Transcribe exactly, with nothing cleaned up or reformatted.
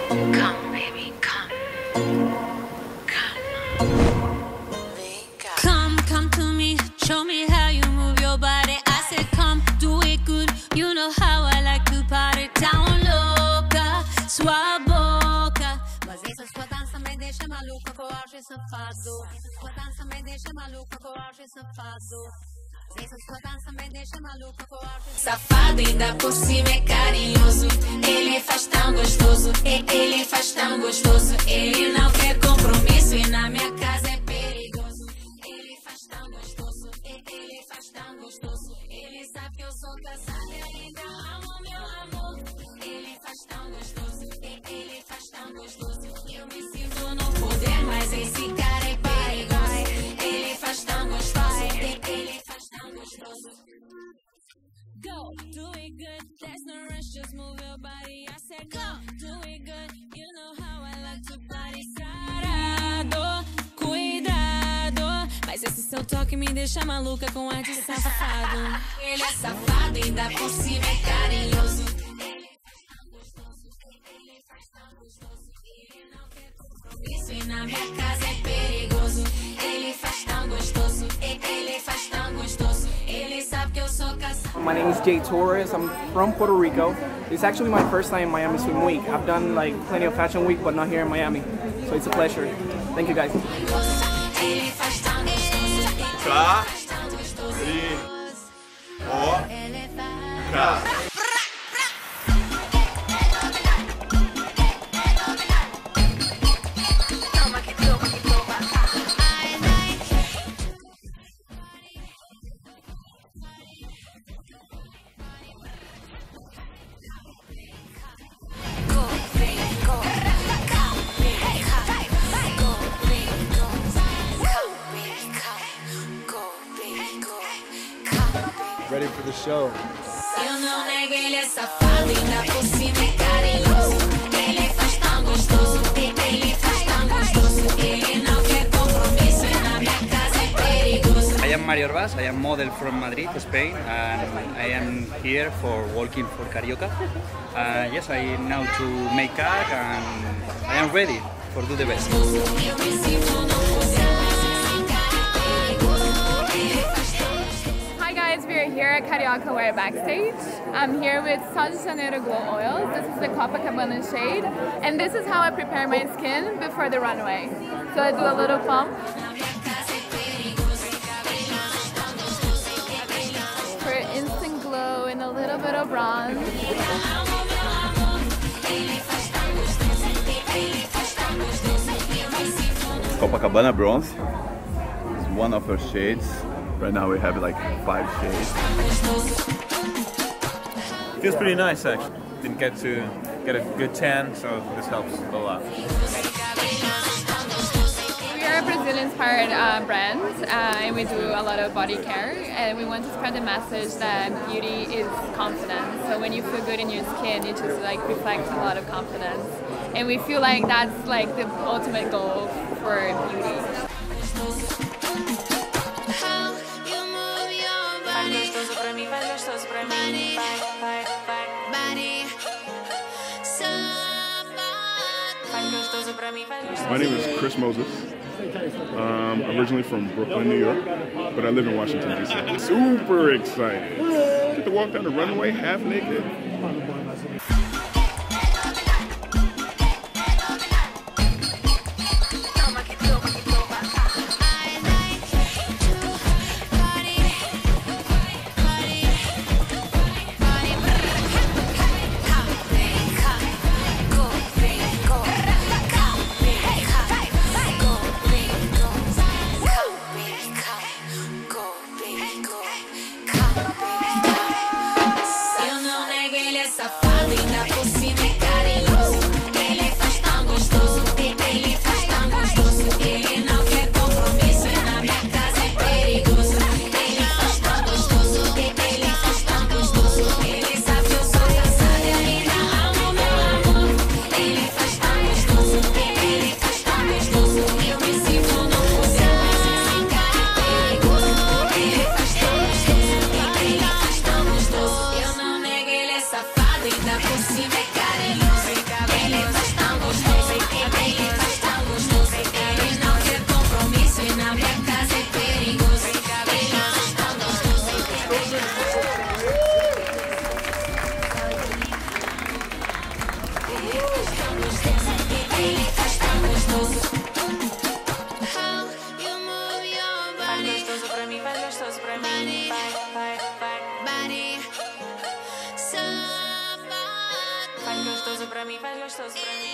Come, baby, come. Come. Come, come to me, show me how you move your body. I said come, do it good, you know how I like to party. Tão louca, sua boca. Mas essa sua dança me deixa maluca, com auge safado. Essa sua dança me deixa maluca, com auge safado. Essa sua dança me deixa maluca, com auge safado. Ainda por cima é carinhoso, ele faz tão gostoso, ele faz tão gostoso. Ele não quer compromisso e na minha casa é perigoso. Ele faz tão gostoso, ele faz tão gostoso. Ele sabe que eu sou casada e ainda amo meu amor. Ele faz tão gostoso, ele faz tão gostoso. Eu me sinto no poder, mas esse cara é perigoso. Ele faz tão gostoso, ele faz tão gostoso. Go, do it good, there's no rush, just move your body. I said go, do it good, you know how I like to party. Sarado, cuidado, mas esse seu toque me deixa maluca com ar de safado. Ele é safado, ainda por cima é carinhoso. Ele faz tão gostoso, ele faz tão gostoso. Ele não quer compromisso e na minha casa é perigoso. Ele faz tão gostoso, ele faz tão gostoso. Ele sabe que eu sou casada. My name is Jay Torres. I'm from Puerto Rico. It's actually my first time in Miami Swim Week. I've done like plenty of Fashion Week, but not here in Miami. So it's a pleasure. Thank you guys. Carioca. Ready for the show. Eu não nego, ele é safado, ainda por cima é carinhoso. Ele faz tão gostoso, ele faz tão gostoso. Ele não quer compromisso e na minha casa é perigoso. I am Mario Orbas, I am model from Madrid, Spain, and I am here for working for Carioca. Uh, yes, I now to make up and I am ready for do the best. Hi guys, we are here at Carioca Wear backstage. I'm here with Sol de Janeiro Glow Oils. This is the Copacabana shade, and this is how I prepare my skin before the runway. So I do a little pump for instant glow and a little bit of bronze. Copacabana Bronze is one of our shades. Right now we have like five shades. Feels pretty nice actually. Didn't get to get a good tan, so this helps a lot. We are a Brazil-inspired uh, brand, uh, and we do a lot of body care, and we want to spread the message that beauty is confidence. So when you feel good in your skin, it just like reflects a lot of confidence, and we feel like that's like the ultimate goal for beauty. My name is Chris Moses. Um, originally from Brooklyn, New York, but I live in Washington, D C Super excited. Get to walk down the runway half naked. Ainda por cima Faz gostoso pra mim, faz gostoso pra mim.